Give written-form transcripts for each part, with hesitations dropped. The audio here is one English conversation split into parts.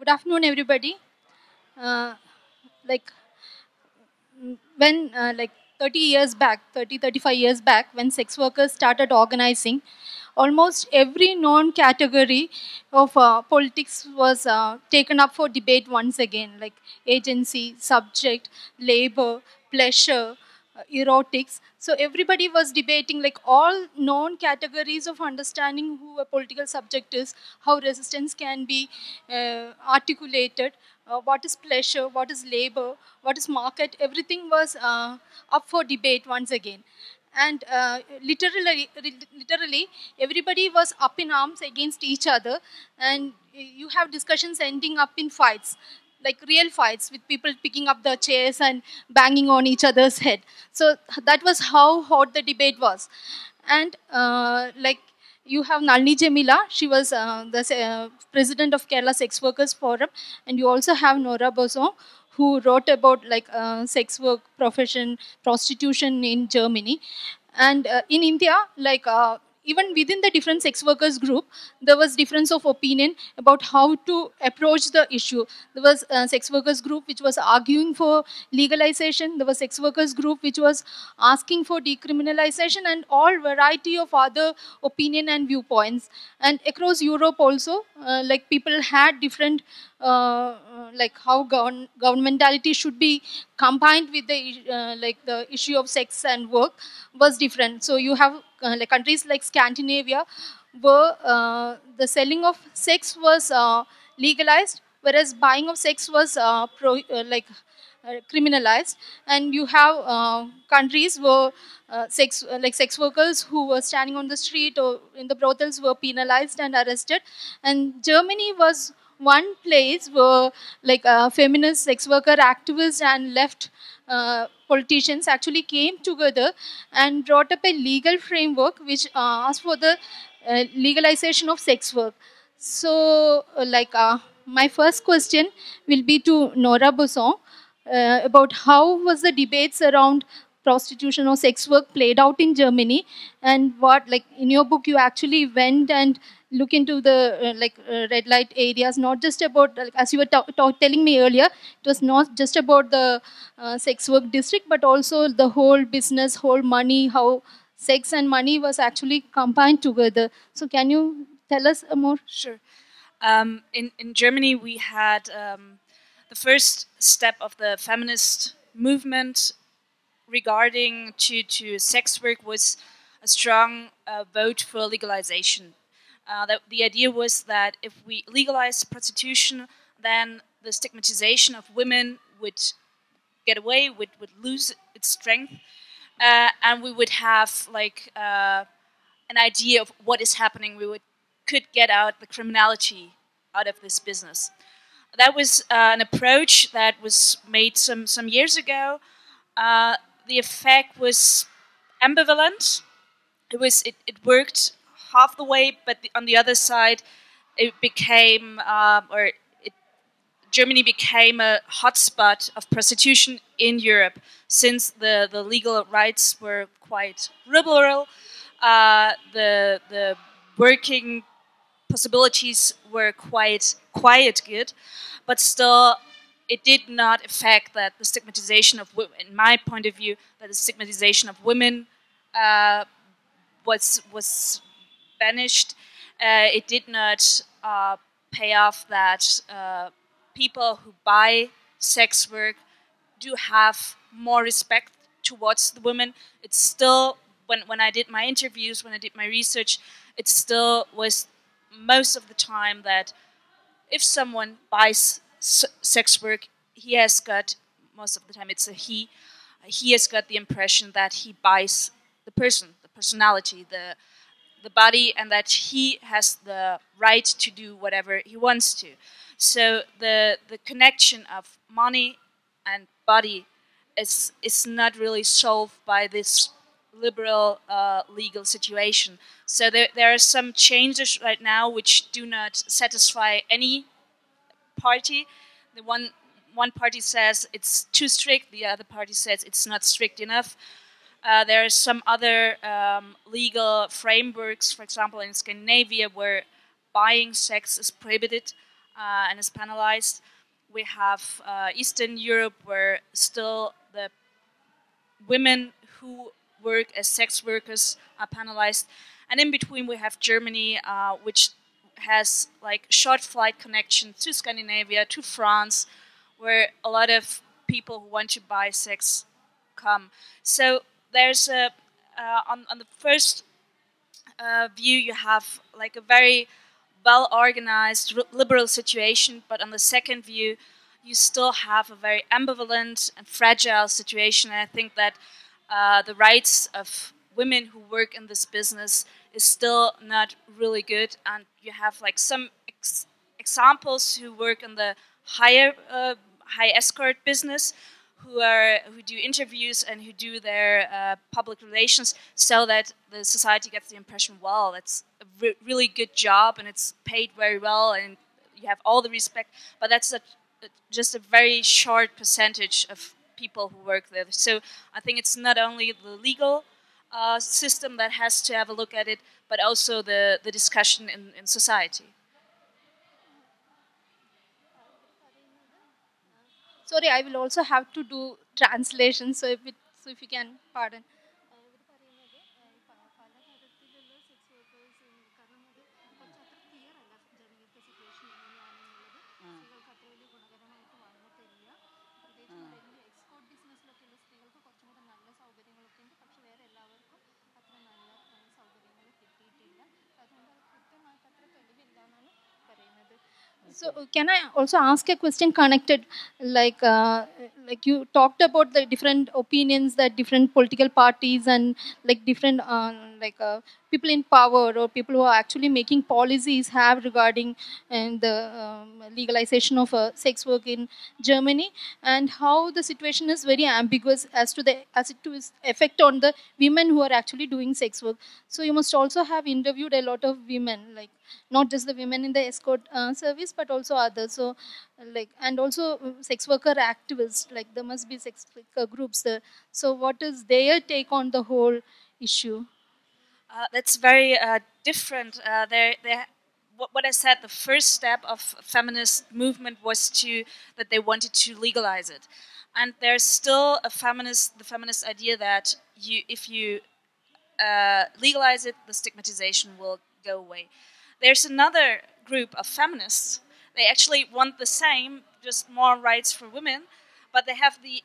Good afternoon, everybody. Uh, like when like 30 years back, 35 years back, when sex workers started organizing, almost every known category of politics was taken up for debate once again, like agency, subject, labor, pleasure, erotics. So everybody was debating like all known categories of understanding who a political subject is, how resistance can be articulated, what is pleasure, what is labor, what is market. Everything was up for debate once again. And literally, everybody was up in arms against each other, and you have discussions ending up in fights, like real fights with people picking up the chairs and banging on each other's head. So that was how hot the debate was. And like you have Nalini Jamila, she was the president of Kerala Sex Workers Forum, and you also have Nora Bosson, who wrote about like sex work profession, prostitution in Germany. And in India, like even within the different sex workers group, there was difference of opinion about how to approach the issue. There was a sex workers group which was arguing for legalization. There was sex workers group which was asking for decriminalization, and all variety of other opinion and viewpoints. And across Europe also, like people had different like how governmentality should be combined with the like the issue of sex and work was different. So you have like countries like Scandinavia, where the selling of sex was legalized, whereas buying of sex was criminalized. And you have countries where like sex workers who were standing on the street or in the brothels were penalized and arrested. And Germany was one place where like feminist sex worker activists and left politicians actually came together and brought up a legal framework which asked for the legalization of sex work. So, my first question will be to Nora Bosson about how was the debates around prostitution or sex work played out in Germany, and what, like in your book, you actually went and look into the red light areas, not just about like, as you were telling me earlier, it was not just about the sex work district, but also the whole business, whole money, how sex and money was actually combined together. So can you tell us more? Sure. In Germany, we had the first step of the feminist movement regarding to sex work was a strong vote for legalization. The idea was that if we legalize prostitution, then the stigmatization of women would get away, would lose its strength, and we would have like an idea of what is happening. We could get out the criminality out of this business. That was an approach that was made some years ago. The effect was ambivalent. It worked half the way, but on the other side, it became Germany became a hotspot of prostitution in Europe, since the legal rights were quite liberal. The working possibilities were quite good, but still it did not affect that the stigmatization of women, in my point of view, that the stigmatization of women uh, was banished. It did not pay off that people who buy sex work do have more respect towards the women. It's still, when I did my interviews, when I did my research, it still was most of the time that if someone buys sex work, he has got, most of the time it's a he has got the impression that he buys the person, the personality, the body, and that he has the right to do whatever he wants to. So the connection of money and body is not really solved by this liberal legal situation. So there are some changes right now which do not satisfy any party. The one party says it's too strict, the other party says it's not strict enough. There are some other legal frameworks, for example, in Scandinavia, where buying sex is prohibited. and is penalized. We have Eastern Europe, where still the women who work as sex workers are penalized. And in between, we have Germany, which has like short flight connections to Scandinavia, to France, where a lot of people who want to buy sex come. So there's on the first view, you have like a very well organized liberal situation, but on the second view, you still have a very ambivalent and fragile situation. And I think that the rights of women who work in this business is still not really good. And you have like some examples who work in the high escort business, who do interviews and who do their public relations, so that the society gets the impression, well, it's a really good job and it's paid very well and you have all the respect. But that's just a very short percentage of people who work there. So I think it's not only the legal system that has to have a look at it, but also the discussion in society. Sorry, I will also have to do translation. So if you can pardon. So can I also ask a question connected, like you talked about the different opinions that different political parties and like different people in power or people who are actually making policies have regarding the legalization of sex work in Germany, and how the situation is very ambiguous as to the as it to its effect on the women who are actually doing sex work. So you must also have interviewed a lot of women, like not just the women in the escort service but also others. So like, and also sex worker activists, like there must be sex worker groups there. So what is their take on the whole issue? That's very different. What I said, the first step of feminist movement was that they wanted to legalize it, and there's still the feminist idea that if you legalize it, the stigmatization will go away. There's another group of feminists. They actually want the same, just more rights for women, but they have the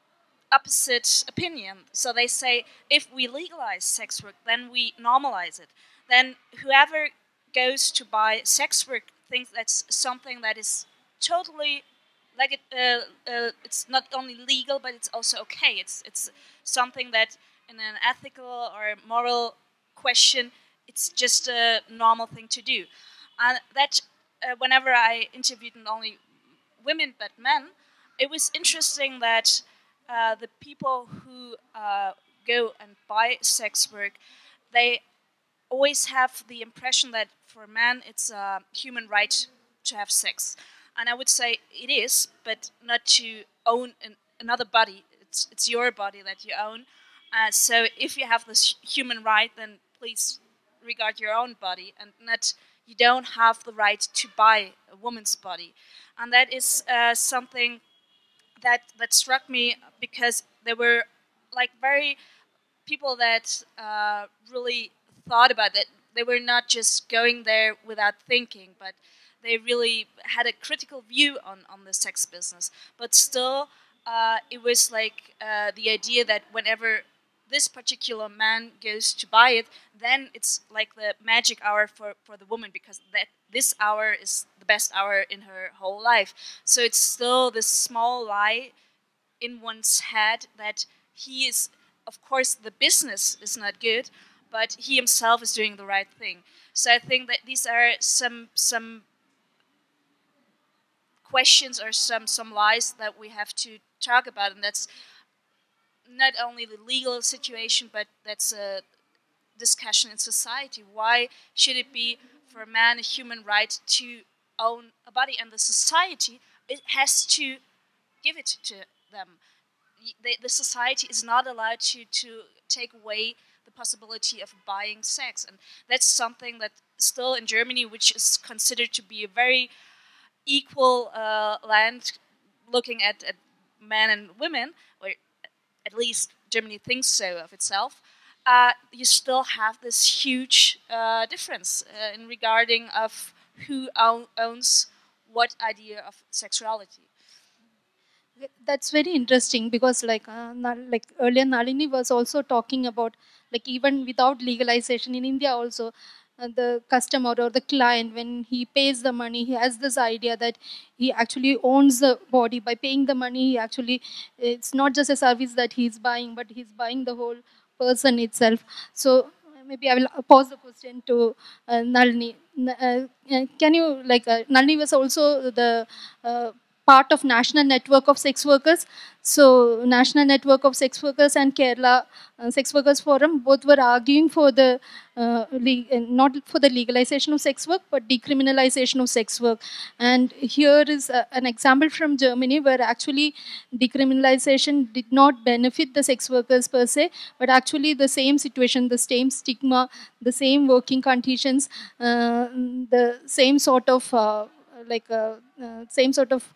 opposite opinion. So they say, if we legalize sex work, then we normalize it. Then whoever goes to buy sex work thinks that's something that is totally like it's not only legal, but it's also okay. It's something that in an ethical or moral question, it's just a normal thing to do. And that whenever I interviewed not only women but men, it was interesting that the people who go and buy sex work, they always have the impression that for men it's a human right to have sex. And I would say it is, but not to own another body. It's your body that you own. So if you have this human right, then please regard your own body, and not, you don't have the right to buy a woman's body. And that is something that struck me, because there were like very people that really thought about it. They were not just going there without thinking, but they really had a critical view on the sex business. But still, it was like the idea that whenever this particular man goes to buy it, then it's like the magic hour for the woman, because that this hour is the best hour in her whole life. So it's still this small lie in one's head that he is, of course, the business is not good, but he himself is doing the right thing. So I think that these are some questions or some lies that we have to talk about, and that's not only the legal situation, but that's a discussion in society. Why should it be for a man a human right to own a body, and the society, it has to give it to them? The society is not allowed to take away the possibility of buying sex, and that's something that still in Germany, which is considered to be a very equal land, looking at men and women, or at least Germany thinks so of itself, you still have this huge difference in regarding of who owns what idea of sexuality. That's very interesting because like earlier Nalini was also talking about like even without legalization in India also, the customer or the client, when he pays the money, he has this idea that he actually owns the body. By paying the money, he actually, it's not just a service that he's buying, but he's buying the whole person itself. So maybe I will pose the question to Nalini. Can you like Nalini was also the part of National Network of Sex Workers. So National Network of Sex Workers and Kerala Sex Workers Forum both were arguing for the not for the legalization of sex work, but decriminalization of sex work. And here is an example from Germany where actually decriminalization did not benefit the sex workers per se, but actually the same situation, the same stigma, the same working conditions, the same sort of same sort of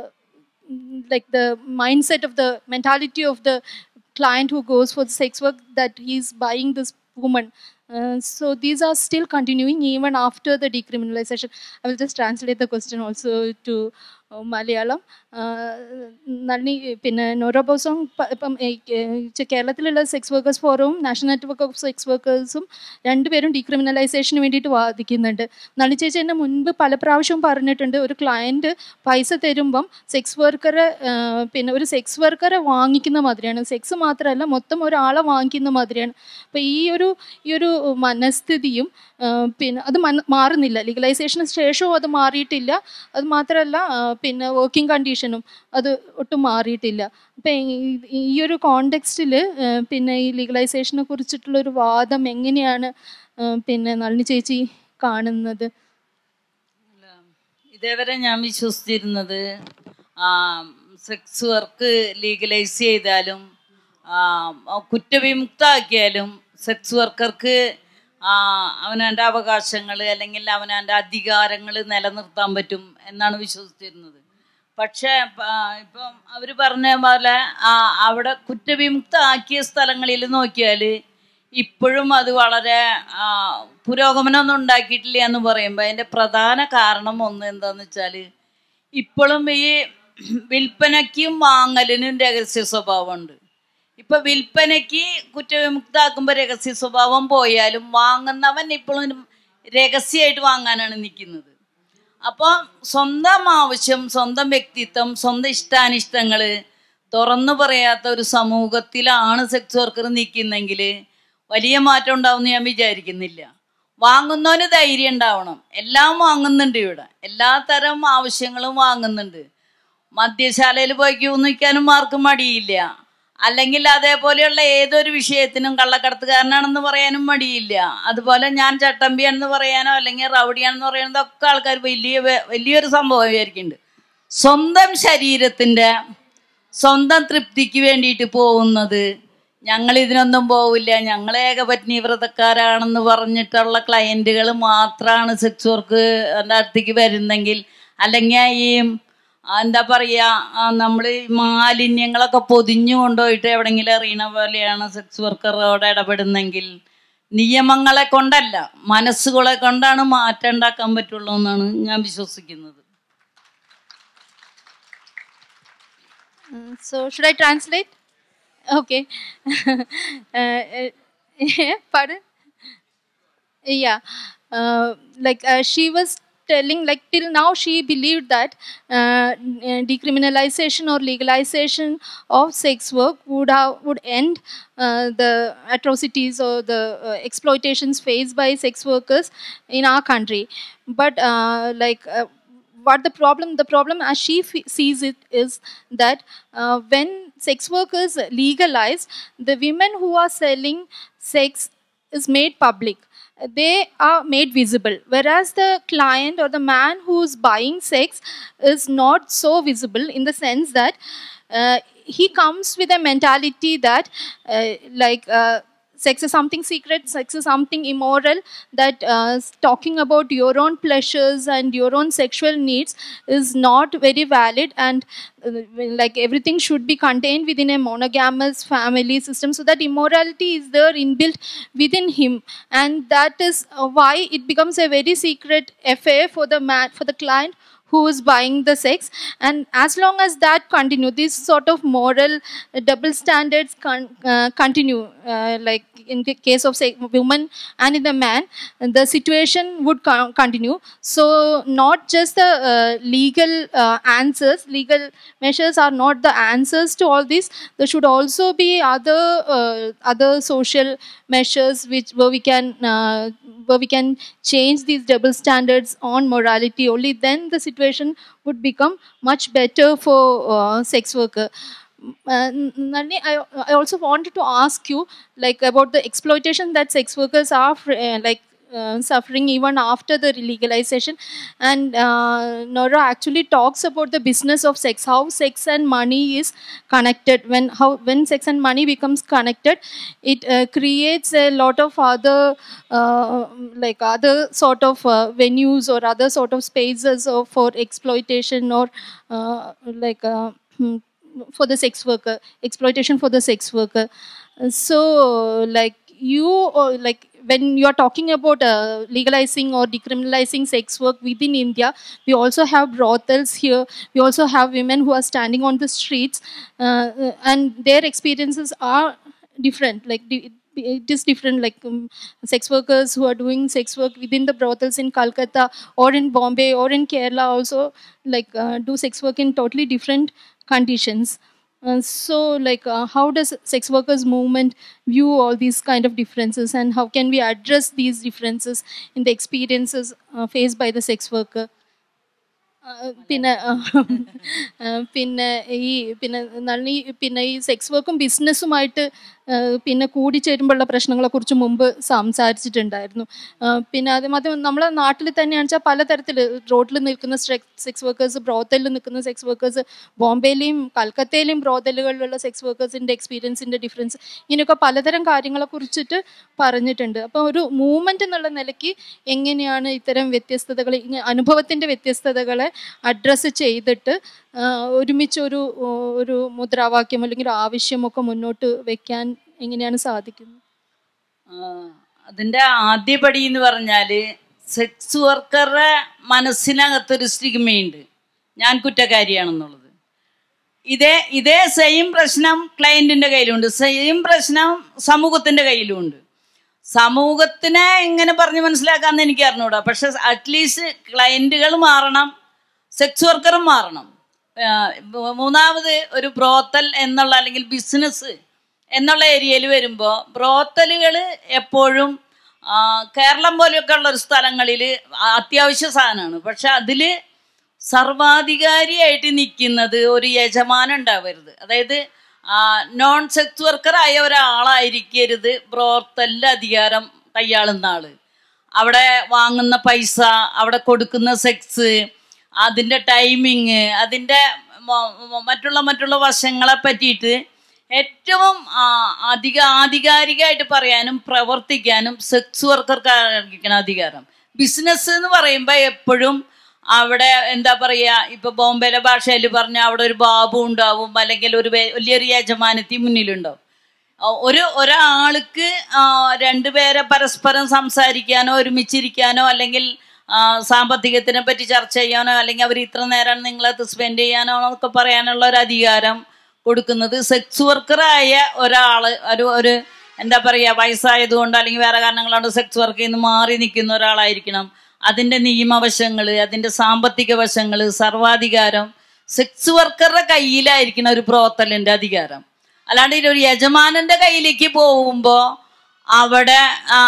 like the mindset of the mentality of the client who goes for the sex work, that he's buying this woman. So these are still continuing even after the decriminalization. I will just translate the question also to Malayalam. Nalini, പിന്നെ നോറോബോസും ഇപ്പം കേരളത്തിലുള്ള sex workers ഫോറവും national network of sex വർക്കേഴ്സും രണ്ടുപേരും ഡീക്രിമിനലൈസേഷന് വേണ്ടിയിട്ട് വാദിക്കുന്നുണ്ട്. നളി ചേച്ചി എന്നെ മുൻപ് പല പ്രാവശ്യവും പറഞ്ഞിട്ടുണ്ട്, ഒരു ക്ലയൻറ്റ് പൈസ തരുമ്പം സെക്സ് വർക്കറെ പിന്നെ ഒരു സെക്സ് വർക്കറെ വാങ്ങിക്കുന്ന മാതിരിയാണ്, സെക്സ് മാത്രമല്ല മൊത്തം ഒരാളെ വാങ്ങിക്കുന്ന മാതിരിയാണ്. അപ്പോൾ ഈ ഒരു മനസ്ഥിതിയും പിന്നെ അത് മാറുന്നില്ല, ലീഗലൈസേഷന് ശേഷവും അത് മാറിയിട്ടില്ല. അത് മാത്രമല്ല പിന്നെ വർക്കിംഗ് കണ്ടീഷനും അത് ഒട്ടും മാറിയിട്ടില്ല. അപ്പം ഈ ഒരു കോണ്ടെക്സ്റ്റിൽ പിന്നെ ഈ ലീഗലൈസേഷനെ കുറിച്ചിട്ടുള്ളൊരു വാദം എങ്ങനെയാണ് പിന്നെ നളിനി ചേച്ചി കാണുന്നത്? ഇതേവരെ ഞാൻ വിശ്വസിച്ചിരുന്നത് സെക്സ് വർക്ക് ലീഗലൈസ് ചെയ്താലും കുറ്റവിമുക്തമാക്കിയാലും സെക്സ് വർക്കർക്ക് അവനവൻ്റെ അവകാശങ്ങൾ അല്ലെങ്കിൽ അവനവൻ്റെ അധികാരങ്ങൾ നിലനിർത്താൻ പറ്റും എന്നാണ് വിശ്വസിച്ചിരുന്നത്. പക്ഷേ ഇപ്പം അവർ പറഞ്ഞ പോലെ അവിടെ കുറ്റവിമുക്തമാക്കിയ സ്ഥലങ്ങളിൽ നോക്കിയാൽ ഇപ്പോഴും അത് വളരെ പുരോഗമനമൊന്നും ഉണ്ടാക്കിയിട്ടില്ല എന്ന് പറയുമ്പോൾ അതിൻ്റെ പ്രധാന കാരണം ഒന്ന് എന്താണെന്ന് വെച്ചാൽ ഇപ്പോഴും ഈ വിൽപ്പനയ്ക്കും വാങ്ങലിനും രഹസ്യ സ്വഭാവമുണ്ട്. ഇപ്പൊ വിൽപ്പനയ്ക്ക് കുറ്റവിമുക്താക്കുമ്പോൾ രഹസ്യ സ്വഭാവം പോയാലും വാങ്ങുന്നവൻ ഇപ്പോഴും രഹസ്യമായിട്ട് വാങ്ങാനാണ് നിൽക്കുന്നത്. അപ്പോൾ സ്വന്തം ആവശ്യം, സ്വന്തം വ്യക്തിത്വം, സ്വന്തം ഇഷ്ടാനിഷ്ടങ്ങൾ തുറന്നു പറയാത്ത ഒരു സമൂഹത്തിലാണ് സെക്സ് വർക്കർ നിൽക്കുന്നെങ്കിൽ വലിയ മാറ്റം ഉണ്ടാവുമെന്ന് ഞാൻ വിചാരിക്കുന്നില്ല. വാങ്ങുന്നവന് ധൈര്യം ഉണ്ടാവണം. എല്ലാം വാങ്ങുന്നുണ്ട്, ഇവിടെ എല്ലാ തരം ആവശ്യങ്ങളും വാങ്ങുന്നുണ്ട്. മദ്യശാലയിൽ പോയി ക്യൂ നിൽക്കാനും ആർക്കും മടിയില്ല. അല്ലെങ്കിൽ അതേപോലെയുള്ള ഏതൊരു വിഷയത്തിനും കള്ളക്കടത്തുകാരനാണെന്ന് പറയാനും മടിയില്ല. അതുപോലെ ഞാൻ ചട്ടമ്പിയാണെന്ന് പറയാനോ അല്ലെങ്കിൽ റൗഡിയാണെന്ന് പറയാനൊക്കെ ആൾക്കാർ വലിയൊരു സംഭവം വിചാരിക്കുന്നുണ്ട്. സ്വന്തം ശരീരത്തിൻ്റെ സ്വന്തം തൃപ്തിക്ക് വേണ്ടിയിട്ട് പോകുന്നത്, ഞങ്ങൾ ഇതിനൊന്നും പോവില്ല, ഞങ്ങൾ ഏകപത്നി വ്രതക്കാരാണെന്ന് പറഞ്ഞിട്ടുള്ള ക്ലയൻറ്റുകൾ മാത്രമാണ് സെക്സ് വർക്ക് അടുത്തേക്ക് വരുന്നെങ്കിൽ, അല്ലെങ്കിൽ ഈ എന്താ പറയുക, നമ്മൾ മാലിന്യങ്ങളൊക്കെ പൊതിഞ്ഞു കൊണ്ടുപോയിട്ട് എവിടെയെങ്കിലും എറിയണ പോലെയാണ് സെക്സ് വർക്കറോട് ഇടപെടുന്നെങ്കിൽ, നിയമങ്ങളെ കൊണ്ടല്ല മനസ്സുകളെ കൊണ്ടാണ് മാറ്റം ഉണ്ടാക്കാൻ പറ്റുള്ളൂ എന്നാണ് ഞാൻ വിശ്വസിക്കുന്നത്. So should I translate? Okay. Pardon? Yeah. She was telling, like till now she believed that decriminalization or legalization of sex work would end the atrocities or the exploitations faced by sex workers in our country. But what the problem as she sees it is that when sex workers legalize, the women who are selling sex is made public. They are made visible, whereas the client or the man who's buying sex is not so visible, in the sense that he comes with a mentality that sex is something secret, sex is something immoral, that talking about your own pleasures and your own sexual needs is not very valid, and like everything should be contained within a monogamous family system, so that immorality is there inbuilt within him, and that is why it becomes a very secret affair for the man, for the client who is buying the sex. And as long as that continue, these sort of moral double standards continue, like in the case of say woman and in the man, the situation would continue. So not just the legal answers, legal measures are not the answers to all this. There should also be other social measures where we can change these double standards on morality. Only then the situation would become much better for sex worker. Nalini, I also wanted to ask you like about the exploitation that sex workers are suffering even after the legalization. And Nora actually talks about the business of sex, how sex and money is connected. When sex and money becomes connected, it creates a lot of other other sort of venues or other sort of spaces for exploitation or for the sex worker, exploitation for the sex worker. So when you are talking about legalizing or decriminalizing sex work within India, we also have brothels here. We also have women who are standing on the streets, and their experiences are different. It is different. Sex workers who are doing sex work within the brothels in Calcutta or in Bombay or in Kerala also do sex work in totally different conditions. How does sex workers movement view all these kind of differences, and how can we address these differences in the experiences faced by the sex worker? പിന്നെ ഈ sex വർക്കും ബിസിനസ്സുമായിട്ട് പിന്നെ കൂടിച്ചേരുമ്പോഴുള്ള പ്രശ്നങ്ങളെക്കുറിച്ച് മുമ്പ് സംസാരിച്ചിട്ടുണ്ടായിരുന്നു. പിന്നെ അതുമാത്രം നമ്മളെ നാട്ടിൽ തന്നെയാണെന്ന് വെച്ചാൽ പലതരത്തിൽ റോഡിൽ നിൽക്കുന്ന സെക്സ് വർക്കേഴ്സ്, ബ്രോത്തലിൽ നിൽക്കുന്ന സെക്സ് വർക്കേഴ്സ്, ബോംബെയിലെയും കൽക്കത്തയിലെയും ബ്രോത്തലുകളിലുള്ള സെക്സ് വർക്കേഴ്സിൻ്റെ എക്സ്പീരിയൻസിൻ്റെ ഡിഫറൻസ്, ഇങ്ങനെയൊക്കെ പലതരം കാര്യങ്ങളെ കുറിച്ചിട്ട് പറഞ്ഞിട്ടുണ്ട്. അപ്പോൾ ഒരു മൂവ്മെൻ്റ് എന്നുള്ള നിലയ്ക്ക് എങ്ങനെയാണ് ഇത്തരം വ്യത്യസ്തതകൾ, അനുഭവത്തിൻ്റെ വ്യത്യസ്തതകളെ അഡ്രസ്സ് ചെയ്തിട്ട് ഒരുമിച്ച് ഒരു മുദ്രാവാക്യം അല്ലെങ്കിൽ ഒരു ആവശ്യമൊക്കെ മുന്നോട്ട് വെക്കാൻ എങ്ങനെയാണ് സാധിക്കുന്നത്? അതിൻ്റെ ആദ്യപടി എന്ന് പറഞ്ഞാൽ സെക്സ് വർക്കറുടെ മനസ്സിനകത്തൊരു സ്റ്റിഗ്മയുണ്ട്, ഞാൻ കുറ്റക്കാരിയാണെന്നുള്ളത്. ഇതേ സെയിം പ്രശ്നം ക്ലയൻറ്റിൻ്റെ കയ്യിലുണ്ട്, സെയിം പ്രശ്നം സമൂഹത്തിൻ്റെ കയ്യിലുമുണ്ട്. സമൂഹത്തിനെ എങ്ങനെ പറഞ്ഞ് മനസ്സിലാക്കാമെന്ന് എനിക്ക് അറിഞ്ഞൂടാ. പക്ഷെ അറ്റ്ലീസ്റ്റ് ക്ലയൻറ്റുകൾ മാറണം, സെക്സ് വർക്കറും മാറണം. മൂന്നാമത് ഒരു ബ്രോത്തൽ എന്നുള്ള അല്ലെങ്കിൽ ബിസിനസ് എന്നുള്ള ഏരിയയിൽ വരുമ്പോൾ ബ്രോത്തലുകൾ എപ്പോഴും കേരളം പോലെയൊക്കെ ഉള്ള ഒരു സ്ഥലങ്ങളിൽ അത്യാവശ്യ സാധനമാണ്. പക്ഷെ അതിൽ സർവാധികാരിയായിട്ട് നിൽക്കുന്നത് ഒരു യജമാനം ഉണ്ടാവരുത്. അതായത് നോൺ സെക്സ് വർക്കറായ ഒരാളായിരിക്കരുത് ബ്രോത്തലിൽ അധികാരം കൈയാളുന്ന ആള്. അവിടെ വാങ്ങുന്ന പൈസ, അവിടെ കൊടുക്കുന്ന സെക്സ്, അതിൻ്റെ ടൈമിങ്, അതിൻ്റെ മറ്റുള്ള വശങ്ങളെ പറ്റിയിട്ട് ഏറ്റവും ആധികാരികമായിട്ട് പറയാനും പ്രവർത്തിക്കാനും സെക്സ് വർക്കർക്കായിരിക്കണം അധികാരം. ബിസിനസ് എന്ന് പറയുമ്പോൾ എപ്പോഴും അവിടെ എന്താ പറയുക, ഇപ്പോൾ ബോംബെയിലെ ഭാഷയിൽ പറഞ്ഞാൽ അവിടെ ഒരു ബാബു ഉണ്ടാവും, അല്ലെങ്കിൽ ഒരു വലിയൊരു യജമാനത്തി മുന്നിലുണ്ടാവും. ഒരാൾക്ക് രണ്ടുപേരെ പരസ്പരം സംസാരിക്കാനോ ഒരുമിച്ചിരിക്കാനോ അല്ലെങ്കിൽ സാമ്പത്തികത്തിനെ പറ്റി ചർച്ച ചെയ്യാനോ അല്ലെങ്കിൽ അവർ ഇത്ര നേരമാണ് നിങ്ങളത് സ്പെൻഡ് ചെയ്യാനോ എന്നൊക്കെ പറയാനുള്ള ഒരു അധികാരം കൊടുക്കുന്നത് സെക്സ് വർക്കറായ ഒരാൾ, ഒരു എന്താ പറയുക, വയസ്സായതുകൊണ്ട് അല്ലെങ്കിൽ വേറെ കാരണങ്ങളുകൊണ്ട് സെക്സ് വർക്കിൽ നിന്ന് മാറി നിൽക്കുന്ന ഒരാളായിരിക്കണം. അതിൻ്റെ നിയമവശങ്ങൾ, അതിൻ്റെ സാമ്പത്തിക വശങ്ങൾ, സർവാധികാരം സെക്സ് വർക്കറുടെ കയ്യിലായിരിക്കണം ഒരു ബ്രോത്തലിൻ്റെ അധികാരം. അല്ലാണ്ട് ഒരു യജമാനൻ്റെ കയ്യിലേക്ക് പോകുമ്പോൾ അവിടെ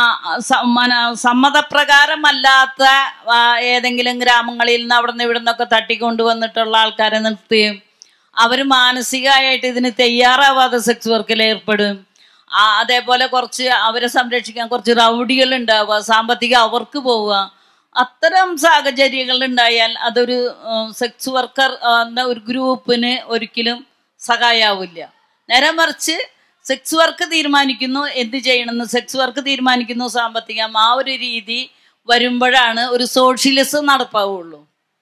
സമ്മതപ്രകാരമല്ലാത്ത ഏതെങ്കിലും ഗ്രാമങ്ങളിൽ നിന്ന് അവിടെ നിന്ന് ഇവിടെ നിന്നൊക്കെ തട്ടിക്കൊണ്ടുവന്നിട്ടുള്ള ആൾക്കാരെ നിർത്തുകയും അവർ മാനസികമായിട്ട് ഇതിന് തയ്യാറാവാതെ സെക്സ് വർക്കിൽ ഏർപ്പെടും. അതേപോലെ കുറച്ച് അവരെ സംരക്ഷിക്കാൻ കുറച്ച് റൗഡികൾ ഉണ്ടാവുക, സാമ്പത്തികം അവർക്ക് പോവുക. അത്തരം സാഹചര്യങ്ങൾ ഉണ്ടായാൽ അതൊരു സെക്സ് വർക്കർ എന്ന ഒരു ഗ്രൂപ്പിന് ഒരിക്കലും സഹായാവില്ല. നേരെ മറിച്ച് സെക്സ് വർക്ക് തീരുമാനിക്കുന്നു, എന്ത് ചെയ്യണമെന്ന് സെക്സ് വർക്ക് തീരുമാനിക്കുന്നു, സാമ്പത്തികം, ആ ഒരു രീതി വരുമ്പോഴാണ് ഒരു സോഷ്യലിസം നടപ്പാവുള്ളൂ.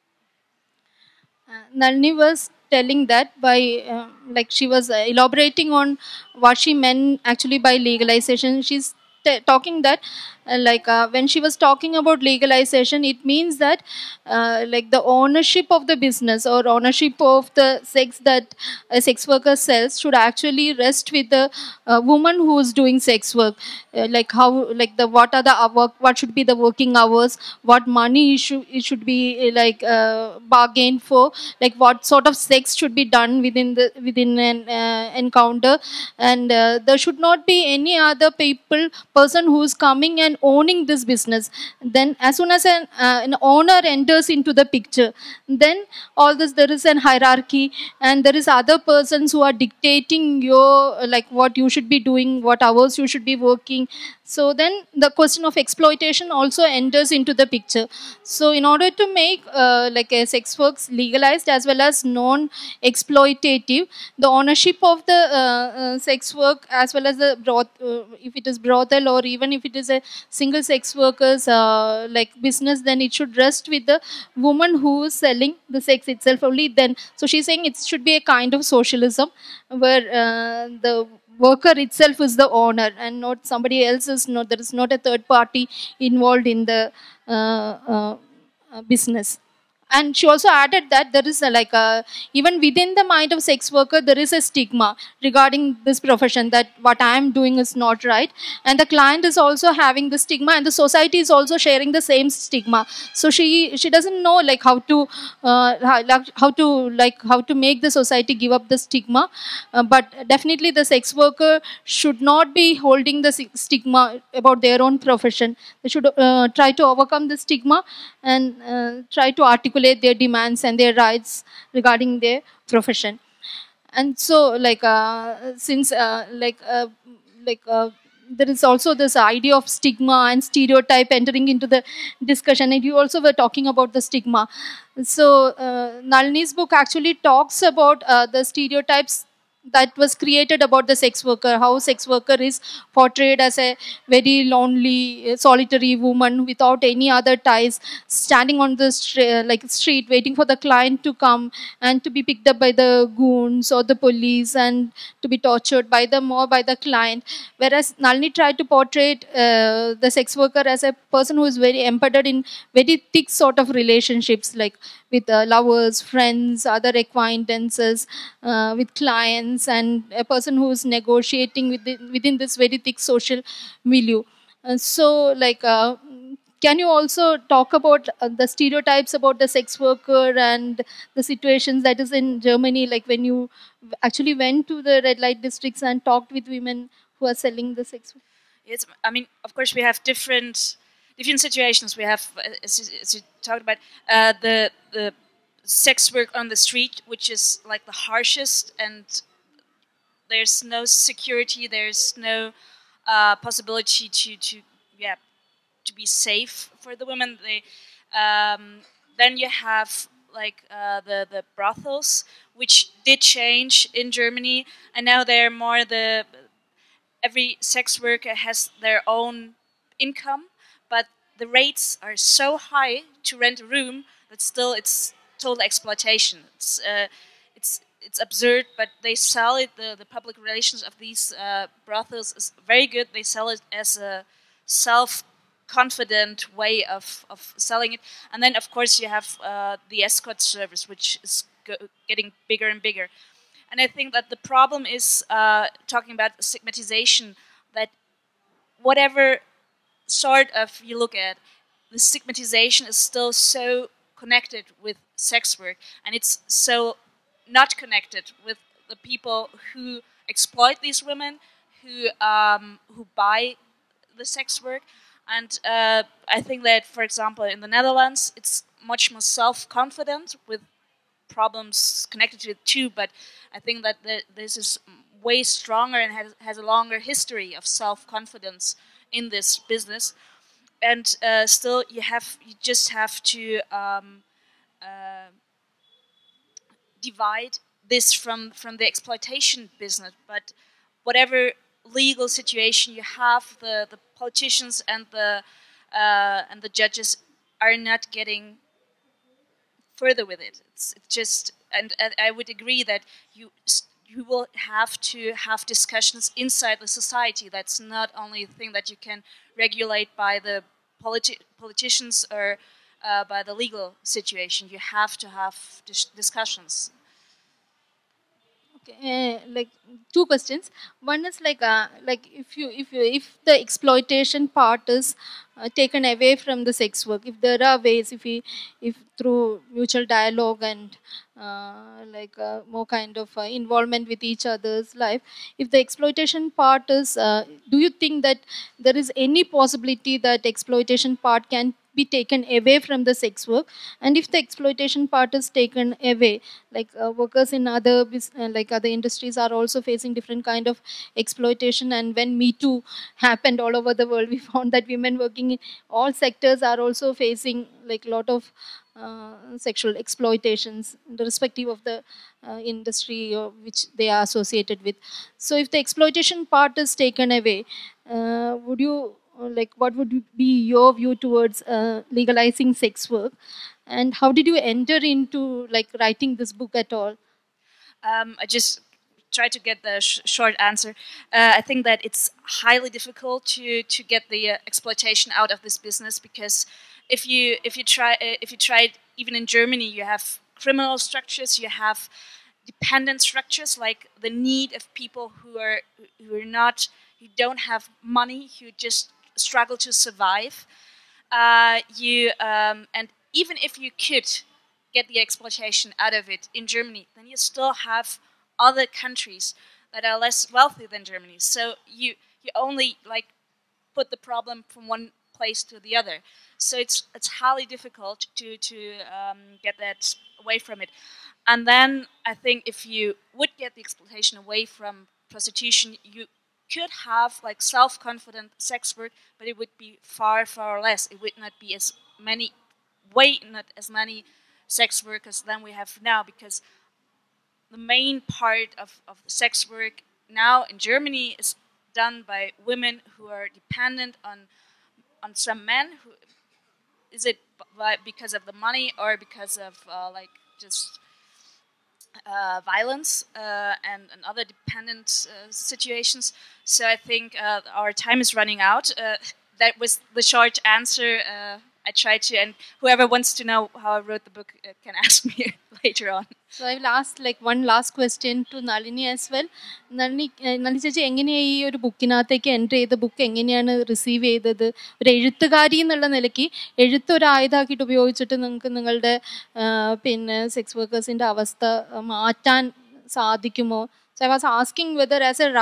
Nalini was telling that by like she was elaborating on what she meant actually by legalization. She's talking that when she was talking about legalization, it means that like the ownership of the business or ownership of the sex that a sex worker sells should actually rest with the woman who is doing sex work. Like how, like the what are the work, what should be the working hours, what money it should be bargained for, like what sort of sex should be done within an encounter, and there should not be any other person who is coming and owning this business. Then as soon as an owner enters into the picture, then all this, there is an hierarchy, and there is other persons who are dictating your like what you should be doing, what hours you should be working. So then the question of exploitation also enters into the picture. So in order to make like a sex works legalized as well as non exploitative, the ownership of the sex work as well as the if it is brothel or even if it is a single sex workers like business, then it should rest with the woman who is selling the sex itself only. Then so she's saying it should be a kind of socialism where the worker itself is the owner and not somebody else is not, there is not a third party involved in the business. And she also added that there is even within the mind of sex worker there is a stigma regarding this profession, that what I am doing is not right, and the client is also having the stigma, and the society is also sharing the same stigma. So she doesn't know like how to how to make the society give up the stigma. But definitely the sex worker should not be holding the stigma about their own profession. They should try to overcome the stigma and try to articulate their demands and their rights regarding their profession. And so since there is also this idea of stigma and stereotype entering into the discussion, and you also were talking about the stigma. So Nalini's book actually talks about the stereotypes that was created about the sex worker, how sex worker is portrayed as a very lonely, solitary woman without any other ties, standing on the street waiting for the client to come and to be picked up by the goons or the police and to be tortured by them or by the client. Whereas Nalini tried to portray the sex worker as a person who is very embedded in very thick sort of relationships, like with lovers, friends, other acquaintances, with clients, and a person who is negotiating within this very thick social milieu. Can you also talk about the stereotypes about the sex worker and the situations that is in Germany, like when you actually went to the red light districts and talked with women who are selling the sex work? Yes, I mean, of course, we have different situations. We have, as you talked about, the sex work on the street, which is like the harshest, and there's no security, there's no possibility to be safe for the women. Then you have like the brothels, which did change in Germany, and now they're more every sex worker has their own income, but the rates are so high to rent a room that still it's total exploitation. It's absurd, but they sell it. The public relations of these brothels is very good. They sell it as a self-confident way of selling it. And then, of course, you have the escort service, which is getting bigger and bigger. And I think that the problem is talking about stigmatization, that whatever sort of you look at, the stigmatization is still so connected with sex work, and it's so not connected with the people who exploit these women, who buy the sex work. And I think that, for example, in the Netherlands, it's much more self-confident, with problems connected to it too, but I think that this is way stronger and has a longer history of self-confidence in this business. And still, you just have to divide this from the exploitation business. But whatever legal situation you have, the politicians and the judges are not getting further with it. It's just, and I would agree that you will have to have discussions inside the society. That's not only a thing that you can regulate by the politicians or by the legal situation. You have to have discussions. Okay, like two questions. One is like if the exploitation part is taken away from the sex work, if there are ways, if through mutual dialogue and more kind of involvement with each other's life, if the exploitation part is, do you think that there is any possibility that exploitation part can be taken away from the sex work? And if the exploitation part is taken away, like workers in other other industries are also facing different kind of exploitation, and when Me Too happened all over the world, we found that women working in all sectors are also facing like a lot of sexual exploitations irrespective of the industry or which they are associated with. So if the exploitation part is taken away, would you what would be your view towards legalizing sex work, and how did you enter into writing this book at all? I just try to get the short answer. I think that it's highly difficult to get the exploitation out of this business, because if you try it, even in Germany, you have criminal structures, you have dependent structures, like the need of people who don't have money, who just struggle to survive. And even if you could get the exploitation out of it in Germany, then you still have other countries that are less wealthy than Germany. So you only put the problem from one place to the other. So it's highly difficult to get that away from it. And then I think if you would get the exploitation away from prostitution, you could have self-confident sex work, but it would be far, far less. It would not be not as many sex workers than we have now, because the main part of the sex work now in Germany is done by women who are dependent on some men. Who is it because of the money or because of violence and other dependent situations? So I think our time is running out. That was the short answer. I tried to, and whoever wants to know how I wrote the book can ask me later on. So I will ask one last question to Nalini as well. Nalini ചേച്ചി എങ്ങനെയാണ് ഈ ഒരു ബുക്കിനകത്തേക്ക് enter ചെയ്ത book എങ്ങനെയാണ് receive ചെയ്തത്? ഒരു എഴുത്തുകാരി എന്നുള്ള നിലയ്ക്ക് എഴുത്തൊരു ആയുധമാക്കിയിട്ട് ഉപയോഗിച്ചിട്ട് നിങ്ങൾക്ക് നിങ്ങളുടെ സെക്സ് വർക്കേഴ്സിൻ്റെ അവസ്ഥ മാറ്റാൻ സാധിക്കുമോ? So I was asking whether as a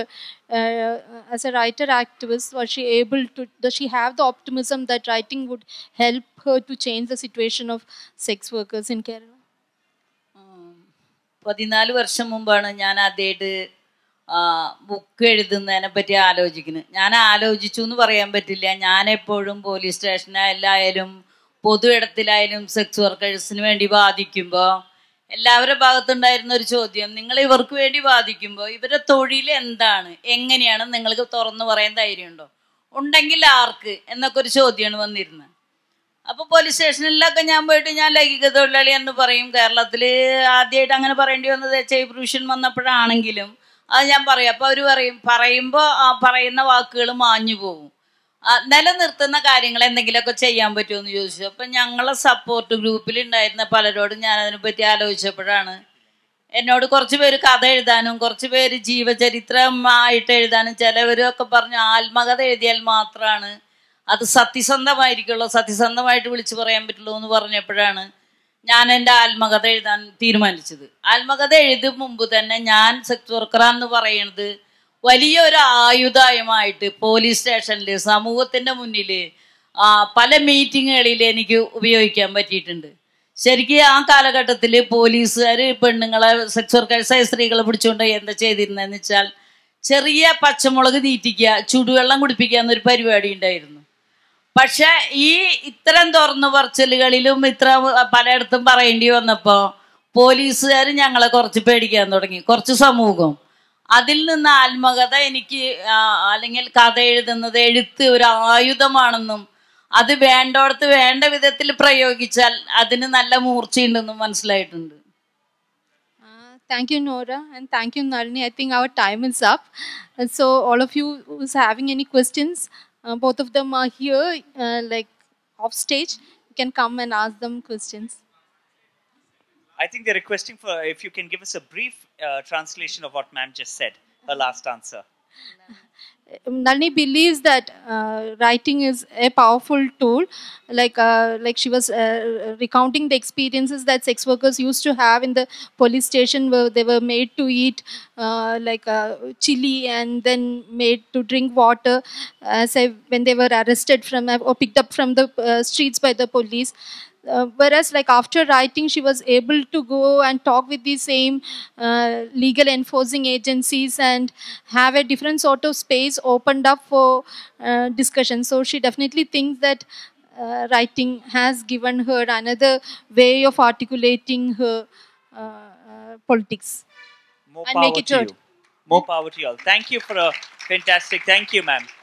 writer activist, was she able to, does she have the optimism that writing would help her to change the situation of sex workers in Kerala? 14 വർഷം മുമ്പാണ് ഞാൻ ആദ്യമായിട്ട് book എഴുതുന്നതിനെ പറ്റി ആലോചിക്കുന്നത്. ഞാൻ ആലോചിച്ചു എന്ന് പറയാൻ പറ്റില്ല. ഞാനെപ്പോഴും പോലീസ് സ്റ്റേഷനായാലും പൊതു ഇടത്തിലായാലും സെക്സ് വർക്കേഴ്സിന് വേണ്ടി വാദിക്കുമ്പോൾ എല്ലാവരുടെ ഭാഗത്തുണ്ടായിരുന്ന ഒരു ചോദ്യം, നിങ്ങൾ ഇവർക്ക് വേണ്ടി വാദിക്കുമ്പോൾ ഇവരുടെ തൊഴിൽ എന്താണ്, എങ്ങനെയാണ് നിങ്ങൾക്ക് തുറന്നു പറയാൻ ധൈര്യമുണ്ടോ, ഉണ്ടെങ്കിൽ ആർക്ക് എന്നൊക്കെ ഒരു ചോദ്യമാണ് വന്നിരുന്നത്. അപ്പോൾ പോലീസ് സ്റ്റേഷനിലൊക്കെ ഞാൻ പോയിട്ട് ഞാൻ ലൈംഗിക തൊഴിലാളി എന്ന് പറയും. കേരളത്തിൽ ആദ്യമായിട്ട് അങ്ങനെ പറയേണ്ടി വന്നത് പ്രൊവിഷൻ വന്നപ്പോഴാണെങ്കിലും അത് ഞാൻ പറയും. അപ്പോൾ അവർ പറയുമ്പോൾ പറയുന്ന വാക്കുകൾ മാഞ്ഞു പോകും. നിലനിർത്തുന്ന കാര്യങ്ങൾ എന്തെങ്കിലുമൊക്കെ ചെയ്യാൻ പറ്റുമോ എന്ന് ചോദിച്ചു. അപ്പം ഞങ്ങളെ സപ്പോർട്ട് ഗ്രൂപ്പിലുണ്ടായിരുന്ന പലരോടും ഞാൻ അതിനെപ്പറ്റി ആലോചിച്ചപ്പോഴാണ് എന്നോട് കുറച്ച് പേര് കഥ എഴുതാനും കുറച്ച് പേര് ജീവചരിത്രമായിട്ട് എഴുതാനും ചിലവരൊക്കെ പറഞ്ഞു ആത്മകഥ എഴുതിയാൽ മാത്രമാണ് അത് സത്യസന്ധമായിരിക്കുള്ളൂ, സത്യസന്ധമായിട്ട് വിളിച്ചു പറയാൻ പറ്റുള്ളൂ എന്ന് പറഞ്ഞപ്പോഴാണ് ഞാൻ എൻ്റെ ആത്മകഥ എഴുതാൻ തീരുമാനിച്ചത്. ആത്മകഥ എഴുതും മുമ്പ് തന്നെ ഞാൻ സെക്സ് വർക്കറാന്ന് പറയുന്നത് വലിയൊരു ആയുധമായിട്ട് പോലീസ് സ്റ്റേഷനിൽ സമൂഹത്തിൻ്റെ മുന്നിൽ പല മീറ്റിങ്ങുകളിൽ എനിക്ക് ഉപയോഗിക്കാൻ പറ്റിയിട്ടുണ്ട്. ശരിക്കും ആ കാലഘട്ടത്തിൽ പോലീസുകാർ പെണ്ണുങ്ങളെ സെക്സ് വർക്കേഴ്സായ സ്ത്രീകളെ പിടിച്ചുകൊണ്ട് എന്താ ചെയ്തിരുന്നതെന്ന് വെച്ചാൽ ചെറിയ പച്ചമുളക് തീറ്റിക്കുക, ചുടുവെള്ളം കുടിപ്പിക്കുക എന്നൊരു പരിപാടി ഉണ്ടായിരുന്നു. പക്ഷെ ഇത്തരം തുറന്നു പറച്ചിലുകളിലും പലയിടത്തും പറയേണ്ടി വന്നപ്പോൾ പോലീസുകാർ ഞങ്ങളെ കുറച്ച് പേടിക്കാൻ തുടങ്ങി, കുറച്ച് സമൂഹം. അതിൽ നിന്ന് ആത്മകഥ എനിക്ക് അല്ലെങ്കിൽ കഥ എഴുതുന്നത് എഴുത്ത് ഒരു ആയുധമാണെന്നും അത് വേണ്ടോടത്ത് വേണ്ട വിധത്തിൽ പ്രയോഗിച്ചാൽ അതിന് നല്ല മൂർച്ചയുണ്ടെന്നും മനസ്സിലായിട്ടുണ്ട്. Thank you, Nora, and thank you, Nalini. I think our time is up. And so, all of you who's having any questions, both of them are here, like off stage. You can come and ask them questions. I think they're requesting for if you can give us a brief translation of what ma'am just said, her last answer. Nalini believes that writing is a powerful tool. Like she was recounting the experiences that sex workers used to have in the police station, where they were made to eat chili and then made to drink water when they were arrested from or picked up from the streets by the police. Whereas like after writing, she was able to go and talk with the same legal enforcing agencies and have a different sort of space opened up for discussion. So she definitely thinks that writing has given her another way of articulating her politics. More and power make it to heard. you. More power to you all. Thank you for a fantastic. Thank you, ma'am.